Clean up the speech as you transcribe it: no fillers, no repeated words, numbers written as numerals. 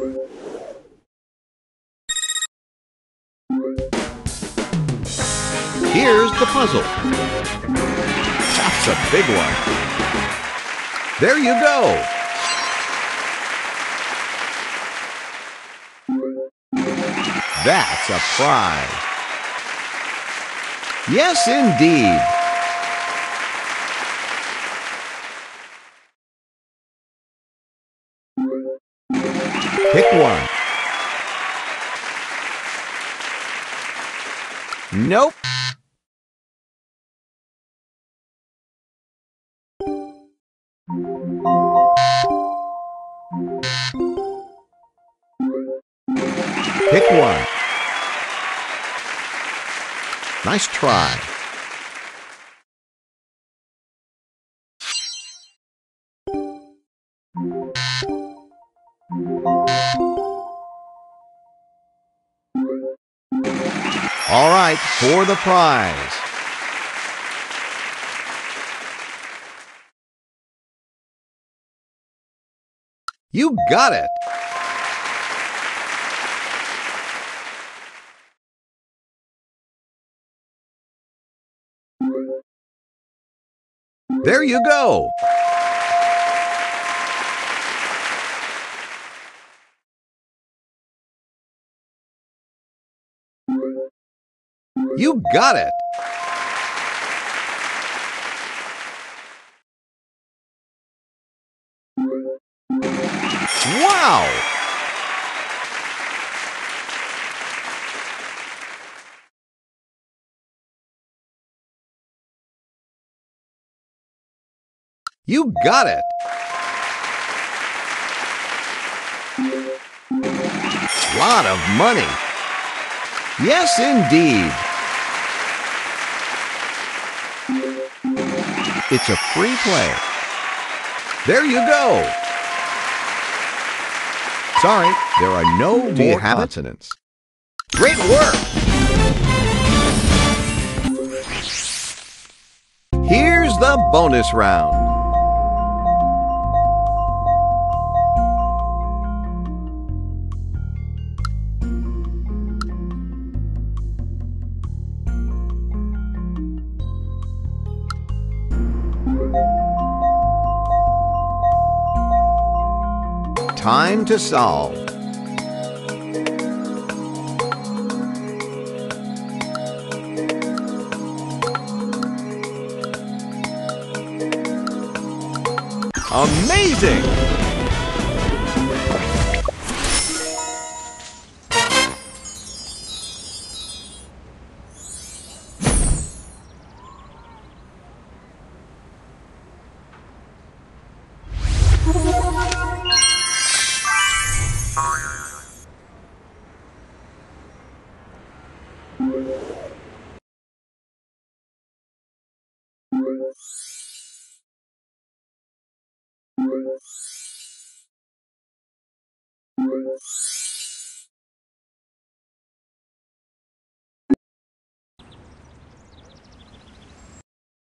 Here's the puzzle. That's a big one. There you go. That's a prize. Yes, indeed. Pick one. Nope. Pick one. Nice try. All right, for the prize. You got it. There you go. You got it. Wow! You got it. Lot of money. Yes, indeed. It's a free play. There you go. Sorry, there are no more consonants. Great work! Here's the bonus round. Time to solve. Amazing!